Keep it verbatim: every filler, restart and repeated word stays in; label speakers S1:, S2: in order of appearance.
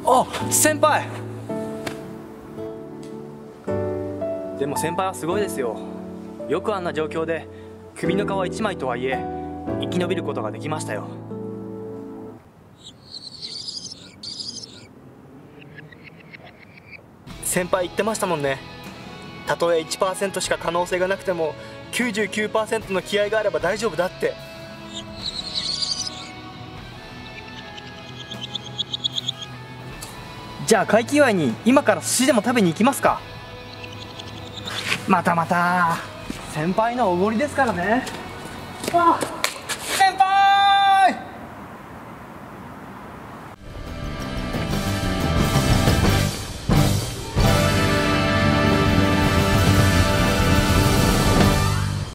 S1: あ、先輩。でも先輩はすごいですよ。よくあんな状況で首の皮一枚とはいえ生き延びることができましたよ。先輩言ってましたもんね。たとえ いちパーセント しか可能性がなくても きゅうじゅうきゅうパーセント の気合があれば大丈夫だって。じゃあ会期祝いに今から寿司でも食べに行きますか。またまた先輩のおごりですからね。ああ